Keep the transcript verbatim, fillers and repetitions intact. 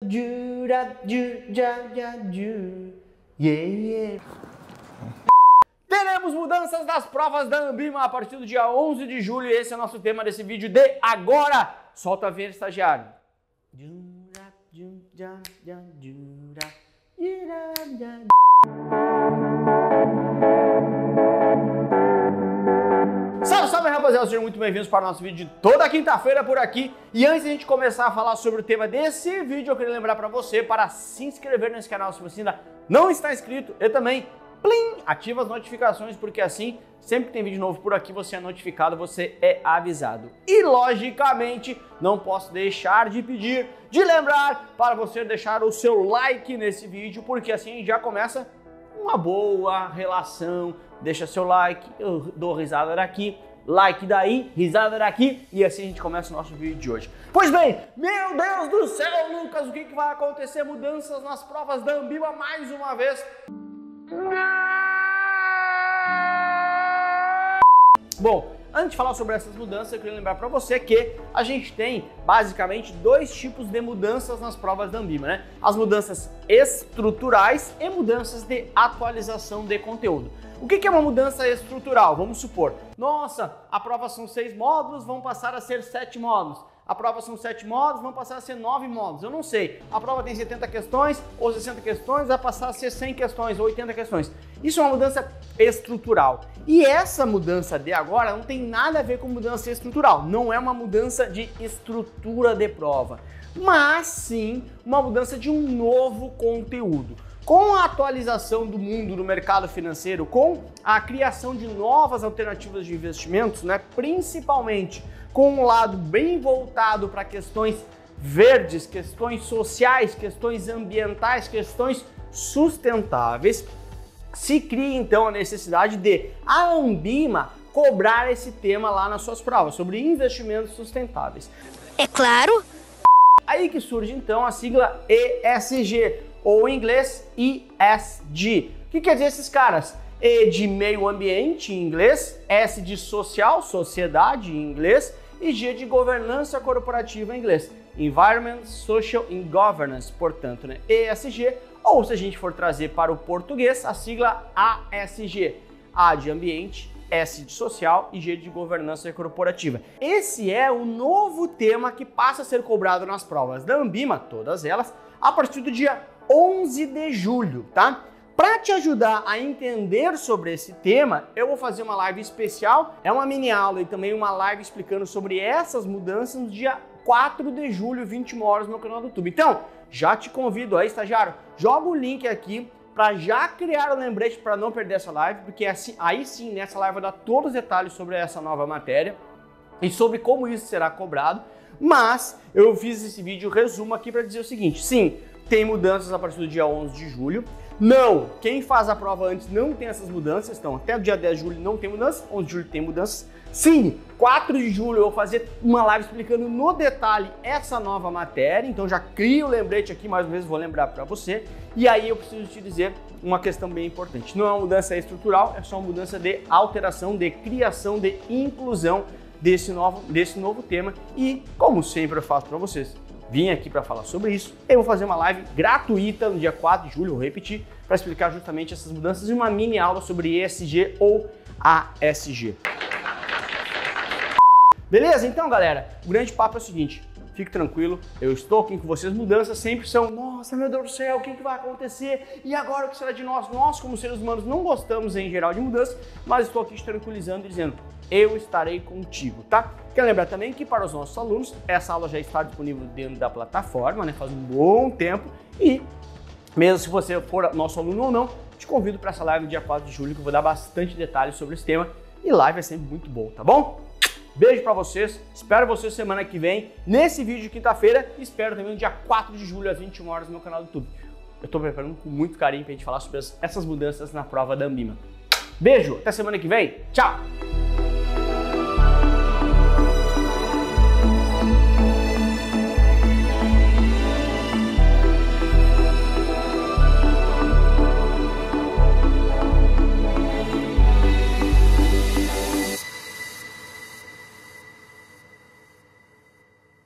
Yeah. Teremos mudanças das provas da Ambima a partir do dia onze de julho. Esse é o nosso tema desse vídeo de agora. Solta a vinheta, estagiário. Salve, salve, rapaziada, sejam muito bem-vindos para o nosso vídeo de toda quinta-feira por aqui. E antes de a gente começar a falar sobre o tema desse vídeo, eu queria lembrar para você para se inscrever nesse canal se você ainda não está inscrito e também plim, ativa as notificações, porque assim, sempre que tem vídeo novo por aqui, você é notificado, você é avisado. E logicamente, não posso deixar de pedir, de lembrar para você deixar o seu like nesse vídeo, porque assim a gente já começa uma boa relação. Deixa seu like, eu dou risada daqui, like daí, risada daqui, e assim a gente começa o nosso vídeo de hoje. Pois bem, meu Deus do céu, Lucas, o que, que vai acontecer? Mudanças nas provas da Ambima mais uma vez. Bom, antes de falar sobre essas mudanças, eu queria lembrar para você que a gente tem basicamente dois tipos de mudanças nas provas da Ambima, né? As mudanças estruturais e mudanças de atualização de conteúdo. O que é uma mudança estrutural? Vamos supor, nossa, a prova são seis módulos, vão passar a ser sete módulos. A prova são sete módulos, vão passar a ser nove módulos. Eu não sei. A prova tem setenta questões ou sessenta questões, vai passar a ser cem questões ou oitenta questões. Isso é uma mudança estrutural. E essa mudança de agora não tem nada a ver com mudança estrutural. Não é uma mudança de estrutura de prova, mas sim uma mudança de um novo conteúdo. Com a atualização do mundo do mercado financeiro, com a criação de novas alternativas de investimentos, né, principalmente com um lado bem voltado para questões verdes, questões sociais, questões ambientais, questões sustentáveis, se cria então a necessidade de a Ambima cobrar esse tema lá nas suas provas, sobre investimentos sustentáveis. É claro! Aí que surge então a sigla E S G, ou em inglês E S G. O que quer dizer esses caras? E de meio ambiente em inglês, S de social, sociedade em inglês, e G de governança corporativa em inglês, Environment, Social and Governance, portanto, né? E S G, ou se a gente for trazer para o português, a sigla A S G, A de ambiente, S de social e G de governança corporativa. Esse é o novo tema que passa a ser cobrado nas provas da Ambima, todas elas, a partir do dia onze de julho, tá? Para te ajudar a entender sobre esse tema, eu vou fazer uma live especial, é uma mini aula e também uma live explicando sobre essas mudanças no dia quatro de julho, vinte e uma horas, no meu canal do YouTube. Então, já te convido aí, estagiário, joga o link aqui para já criar o lembrete para não perder essa live, porque assim, aí sim, nessa live eu vou dar todos os detalhes sobre essa nova matéria e sobre como isso será cobrado, mas eu fiz esse vídeo resumo aqui para dizer o seguinte, sim, tem mudanças a partir do dia onze de julho, não, quem faz a prova antes não tem essas mudanças, então até o dia dez de julho não tem mudanças, onze de julho tem mudanças. Sim, quatro de julho eu vou fazer uma live explicando no detalhe essa nova matéria, então já crio o lembrete aqui, mais uma vez vou lembrar para você. E aí eu preciso te dizer uma questão bem importante, não é uma mudança estrutural, é só uma mudança de alteração, de criação, de inclusão desse novo, desse novo tema. E como sempre eu faço para vocês, vim aqui para falar sobre isso. Eu vou fazer uma live gratuita no dia quatro de julho, vou repetir, para explicar justamente essas mudanças e uma mini aula sobre E S G ou A S G. Beleza? Então, galera, o grande papo é o seguinte, fique tranquilo, eu estou aqui com vocês, mudanças sempre são, nossa, meu Deus do céu, o que, que vai acontecer? E agora o que será de nós? Nós, como seres humanos, não gostamos em geral de mudanças, mas estou aqui te tranquilizando e dizendo, eu estarei contigo, tá? Quero lembrar também que para os nossos alunos, essa aula já está disponível dentro da plataforma, né? Faz um bom tempo e mesmo se você for nosso aluno ou não, te convido para essa live no dia quatro de julho, que eu vou dar bastante detalhes sobre esse tema e live é sempre muito bom, tá bom? Beijo para vocês, espero vocês semana que vem nesse vídeo de quinta-feira e espero também no dia quatro de julho às vinte e uma horas no meu canal do YouTube. Eu estou preparando com muito carinho para a gente falar sobre essas mudanças na prova da Ambima. Beijo, até semana que vem, tchau!